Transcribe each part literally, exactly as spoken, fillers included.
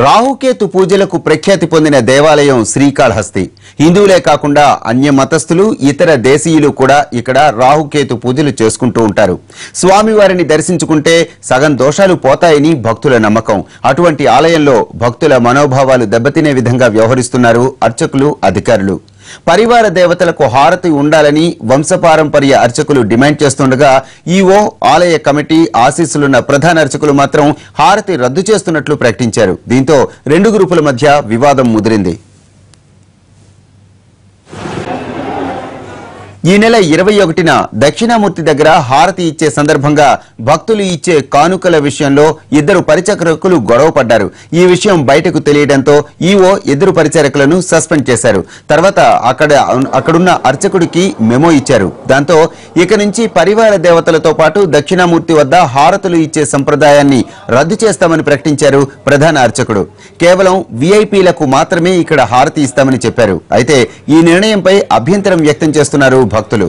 రాహుకేతు పూజలకు ప్రఖ్యాతి పొందిన దేవాలయం శ్రీకాళహస్తి. హిందువులే కాకుండా అన్య మతస్థులు ఇతర దేశీయులు కూడా ఇక్కడ రాహుకేతు పూజలు చేసుకుంటూ ఉంటారు. స్వామివారిని దర్శించుకుంటే సగం దోషాలు పోతాయని భక్తుల నమ్మకం. అటువంటి ఆలయంలో భక్తుల మనోభావాలు దెబ్బతినే విధంగా వ్యవహరిస్తున్నారు అర్చకులు, అధికారులు. పరివార దేవతలకు హారతి ఉండాలని వంశపారంపర్య అర్చకులు డిమాండ్ చేస్తుండగా ఈవో, ఆలయ కమిటీ ఆశీస్సులున్న ప్రధాన అర్చకులు మాత్రం హారతి రద్దు చేస్తున్నట్లు ప్రకటించారు. దీంతో రెండు గ్రూపుల మధ్య వివాదం ముదిరింది. ఈ నెల ఇరవై ఒకటిన దక్షిణామూర్తి దగ్గర హారతి ఇచ్చే సందర్భంగా భక్తులు ఇచ్చే కానుకల విషయంలో ఇద్దరు పరిచారకులు గొడవ పడ్డారు. ఈ విషయం బయటకు తెలియడంతో ఈవో ఇద్దరు పరిచారకులను సస్పెండ్ చేశారు. తర్వాత అక్కడ అక్కడున్న అర్చకుడికి మెమో ఇచ్చారు. దాంతో ఇక నుంచి పరివార దేవతలతో పాటు దక్షిణామూర్తి వద్ద హారతులు ఇచ్చే సంప్రదాయాన్ని రద్దు చేస్తామని ప్రకటించారు ప్రధాన అర్చకుడు. కేవలం వీఐపీలకు మాత్రమే ఇక్కడ హారతి ఇస్తామని చెప్పారు. అయితే ఈ నిర్ణయంపై అభ్యంతరం వ్యక్తం చేస్తున్నారు భక్తులు.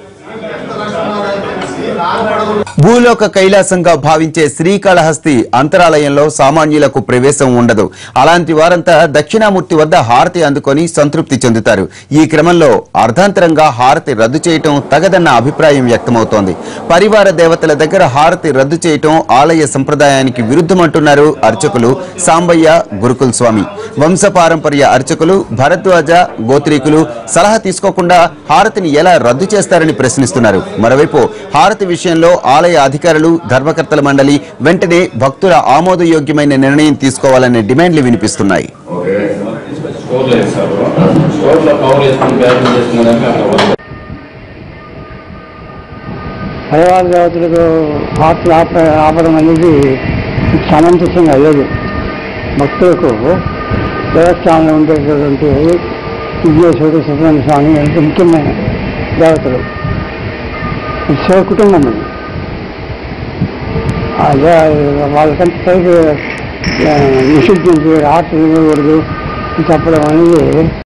భూలోక కైలాసంగా భావించే శ్రీకాళహస్తి అంతరాలయంలో సామాన్యులకు ప్రవేశం ఉండదు. అలాంటి వారంతా దక్షిణామూర్తి వద్ద హారతి అందుకొని సంతృప్తి చెందుతారు. ఈ క్రమంలో అర్ధాంతరంగా హారతి రద్దు చేయటం తగదన్న అభిప్రాయం వ్యక్తమవుతోంది. పరివార దేవతల దగ్గర హారతి రద్దు చేయటం ఆలయ సంప్రదాయానికి విరుద్ధమంటున్నారు అర్చకులు సాంబయ్య, గురుకుల్ స్వామి. వంశపారంపర్య అర్చకులు భరద్వాజ గోత్రీకులు సలహా తీసుకోకుండా హారతిని ఎలా రద్దు చేస్తారని ప్రశ్నిస్తున్నారు. మరోవైపు హారతి విషయంలో ఆలయ అధికారులు, ధర్మకర్తల మండలి వెంటనే భక్తుల ఆమోదయోగ్యమైన నిర్ణయం తీసుకోవాలనే డిమాండ్లు వినిపిస్తున్నాయి. పరివార దేవతలకు హారతి ఆపడం అనేది సమంజసంగా లేదు. భక్తులకు దేవస్థానంలో ఉండేటటువంటి విజయేశ్వరుడు, సుబ్రహ్మణ్య స్వామి ఎంత ముఖ్యమైన దేవతలు. శివ కుటుంబం అది. అదే వాళ్ళకంటే పైకి నిషిద్ధించి హారతి ఇవ్వకూడదు చెప్పడం అనేది